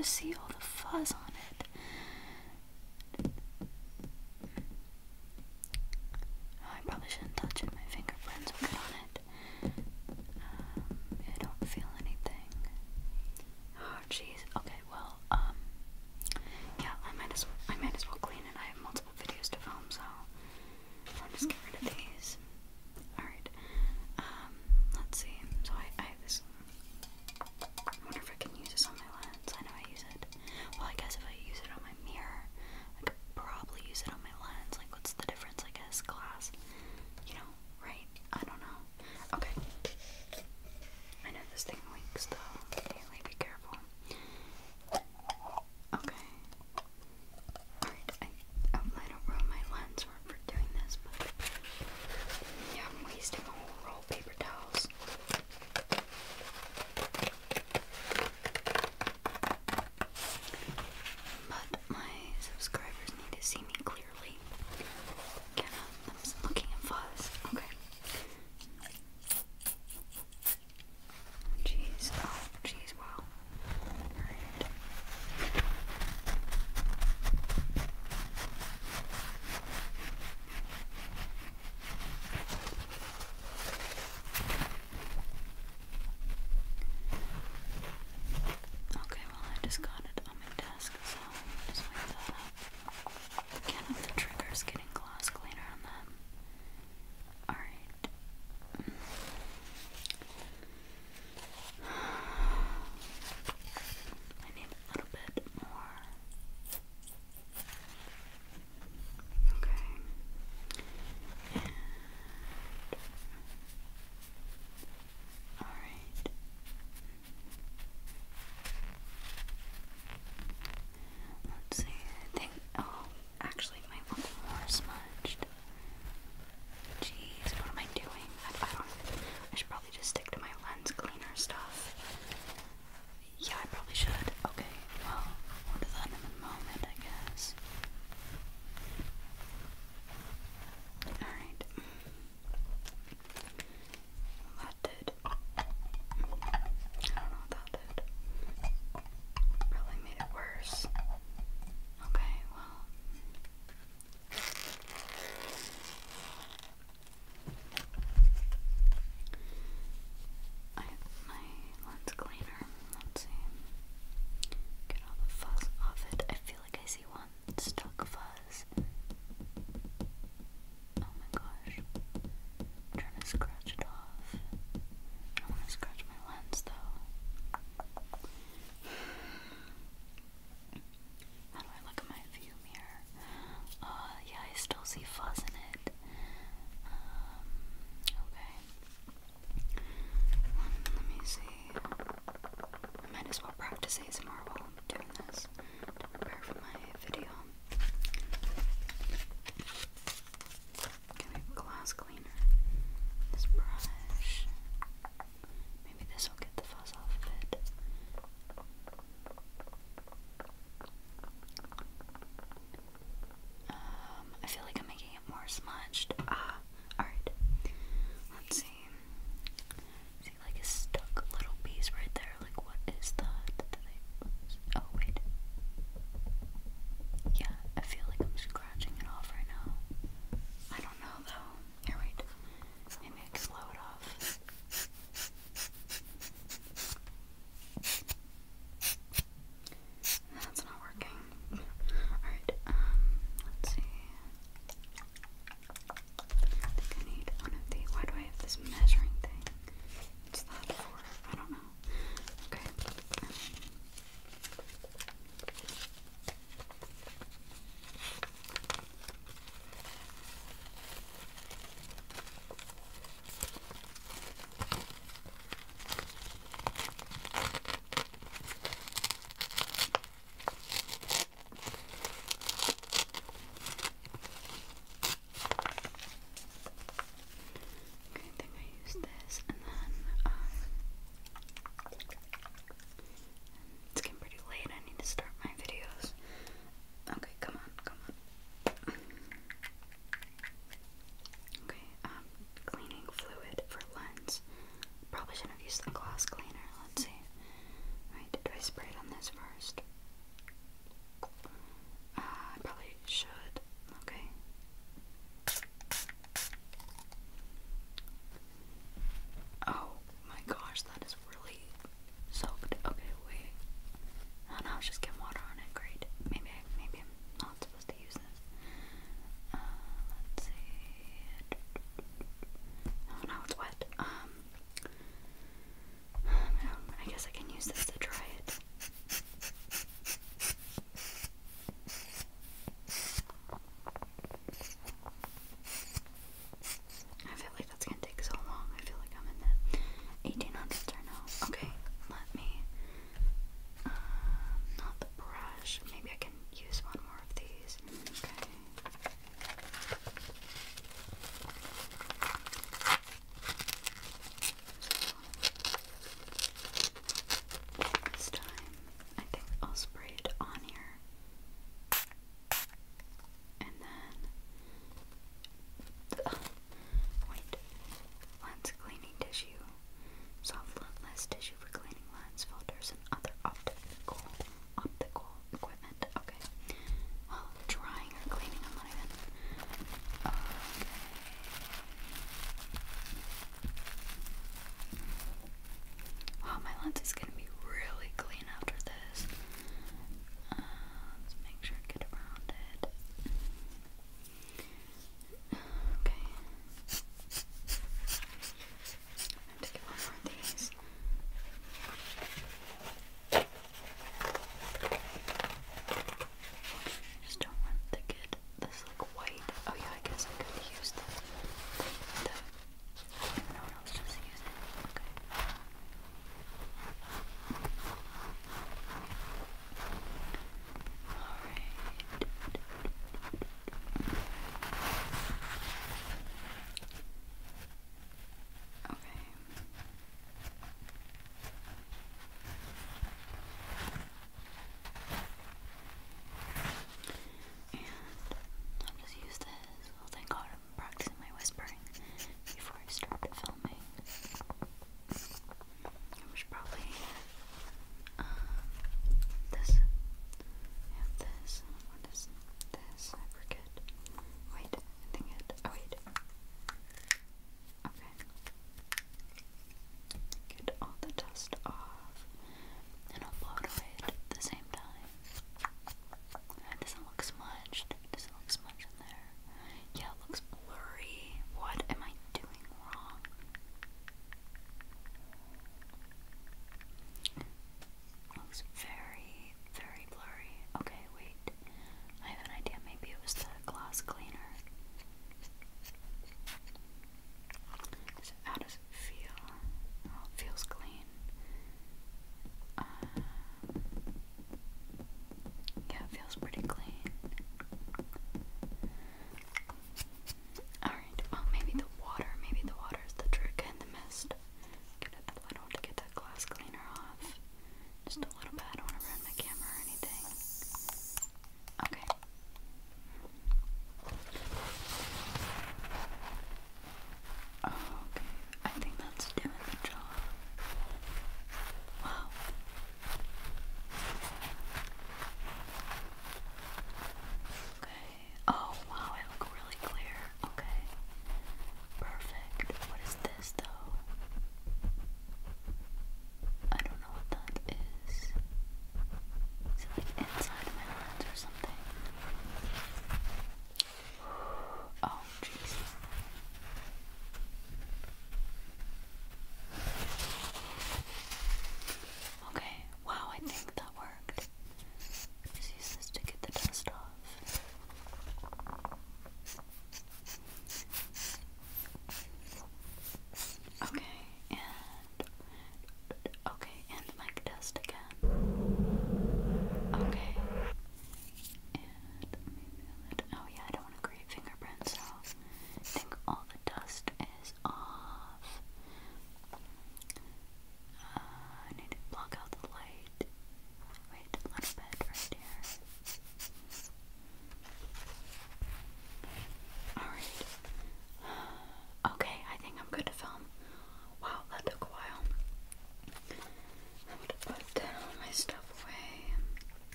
just see all the fuzz on it. I probably shouldn't touch it. My fingerprints are good on it. I don't feel anything. Oh, jeez. Okay, well, yeah, I might as well clean it. I have multiple videos to film, so I'll just get rid of these. Alright. Let's see. So I have this. I wonder if I can use this on my lens. I know I use it. Well, I guess if I use it on my mirror, I could probably use it on my lens. Like, what's the difference, I guess? Glass. You know, right? I don't know. Okay. I know this thing leaks, though. Really be careful. Okay. Alright, I don't ruin my lens for doing this, but yeah, I'm wasting a whole roll of paper towels. But my subscribers need to see me clearly. Again, I'm looking at fuzz. Okay. Jeez. Oh, jeez, wow. Alright. Okay, well, I just got it on my desk, so just wait that up. Again, if the trigger's getting glass cleaner on them. Alright. I need a little bit more. Okay. Alright. Let's see, I think, oh, actually it might look more smudged. Jeez, what am I doing? I should probably just stick to my lens cleaner stuff. Yeah, I probably should. Okay, well, we'll do that in a moment, I guess. Alright. That did. I don't know what that did. Probably made it worse.